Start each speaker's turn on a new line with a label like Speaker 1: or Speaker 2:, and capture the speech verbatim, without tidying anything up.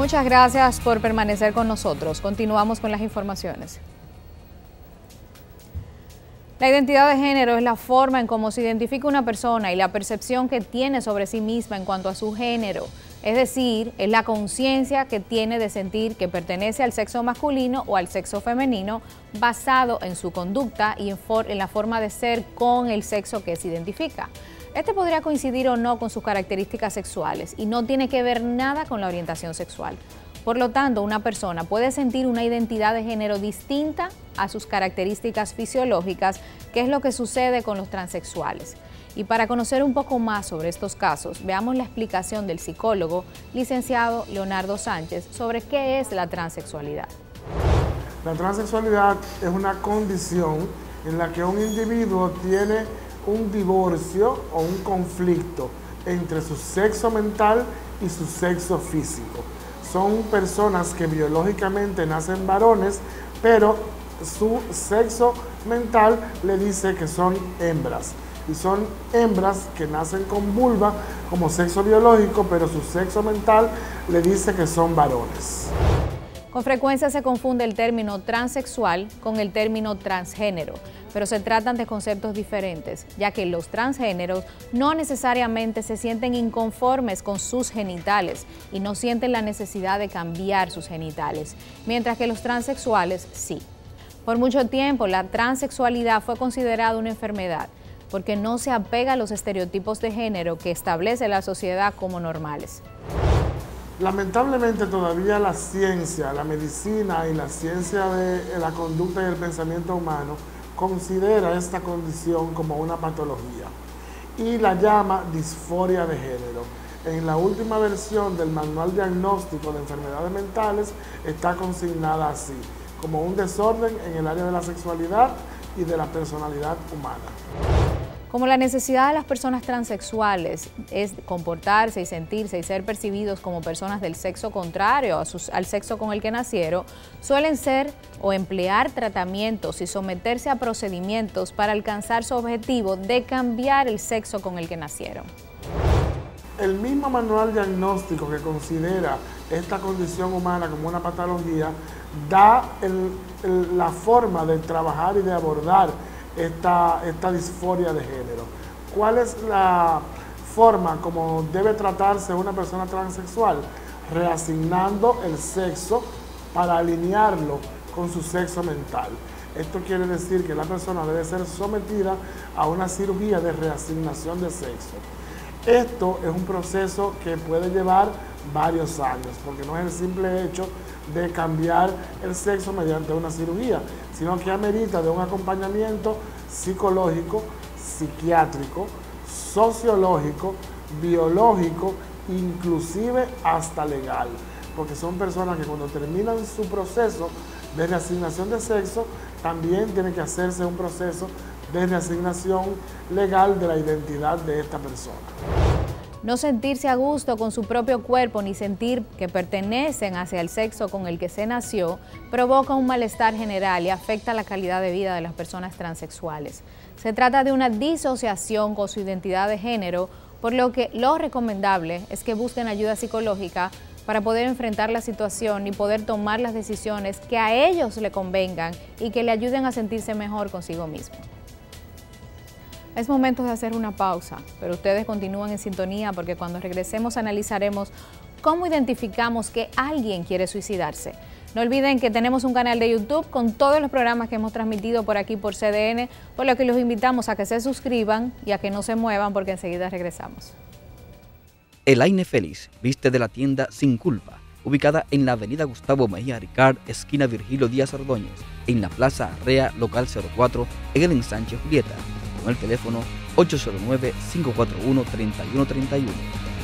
Speaker 1: Muchas gracias por permanecer con nosotros. Continuamos con las informaciones. La identidad de género es la forma en cómo se identifica una persona y la percepción que tiene sobre sí misma en cuanto a su género. Es decir, es la conciencia que tiene de sentir que pertenece al sexo masculino o al sexo femenino basado en su conducta y en, for- en la forma de ser con el sexo que se identifica. Este podría coincidir o no con sus características sexuales y no tiene que ver nada con la orientación sexual. Por lo tanto, una persona puede sentir una identidad de género distinta a sus características fisiológicas, que es lo que sucede con los transexuales. Y para conocer un poco más sobre estos casos, veamos la explicación del psicólogo licenciado Leonardo Sánchez sobre qué es la transexualidad.
Speaker 2: La transexualidad es una condición en la que un individuo tiene un divorcio o un conflicto entre su sexo mental y su sexo físico. Son personas que biológicamente nacen varones, pero su sexo mental le dice que son hembras. Y son hembras que nacen con vulva como sexo biológico, pero su sexo mental le dice que son varones.
Speaker 1: Con frecuencia se confunde el término transexual con el término transgénero, pero se tratan de conceptos diferentes, ya que los transgéneros no necesariamente se sienten inconformes con sus genitales y no sienten la necesidad de cambiar sus genitales, mientras que los transexuales sí. Por mucho tiempo, la transexualidad fue considerada una enfermedad, porque no se apega a los estereotipos de género que establece la sociedad como normales.
Speaker 2: Lamentablemente todavía la ciencia, la medicina y la ciencia de la conducta y el pensamiento humano considera esta condición como una patología y la llama disforia de género. En la última versión del Manual Diagnóstico de Enfermedades Mentales está consignada así, como un desorden en el área de la sexualidad y de la personalidad humana.
Speaker 1: Como la necesidad de las personas transexuales es comportarse y sentirse y ser percibidos como personas del sexo contrario a sus, al sexo con el que nacieron, suelen ser o emplear tratamientos y someterse a procedimientos para alcanzar su objetivo de cambiar el sexo con el que nacieron.
Speaker 2: El mismo manual diagnóstico que considera esta condición humana como una patología da el, el, la forma de trabajar y de abordar Esta, esta disforia de género. ¿Cuál es la forma como debe tratarse una persona transexual? Reasignando el sexo para alinearlo con su sexo mental. Esto quiere decir que la persona debe ser sometida a una cirugía de reasignación de sexo. Esto es un proceso que puede llevar varios años, porque no es el simple hecho de cambiar el sexo mediante una cirugía, sino que amerita de un acompañamiento psicológico, psiquiátrico, sociológico, biológico, inclusive hasta legal, porque son personas que cuando terminan su proceso de reasignación de sexo, también tiene que hacerse un proceso de reasignación legal de la identidad de esta persona.
Speaker 1: No sentirse a gusto con su propio cuerpo ni sentir que pertenecen hacia el sexo con el que se nació provoca un malestar general y afecta la calidad de vida de las personas transexuales. Se trata de una disociación con su identidad de género, por lo que lo recomendable es que busquen ayuda psicológica para poder enfrentar la situación y poder tomar las decisiones que a ellos le convengan y que le ayuden a sentirse mejor consigo mismo. Es momento de hacer una pausa, pero ustedes continúan en sintonía porque cuando regresemos analizaremos cómo identificamos que alguien quiere suicidarse. No olviden que tenemos un canal de YouTube con todos los programas que hemos transmitido por aquí por C D N, por lo que los invitamos a que se suscriban y a que no se muevan porque enseguida regresamos.
Speaker 3: Elaine Félix viste de la tienda Sin Culpa, ubicada en la avenida Gustavo Mejía Ricard, esquina Virgilio Díaz Ordóñez, en la Plaza Arrea, local cero cuatro, en el ensanche Julieta, con el teléfono ocho cero nueve, cinco cuatro uno, tres uno tres uno.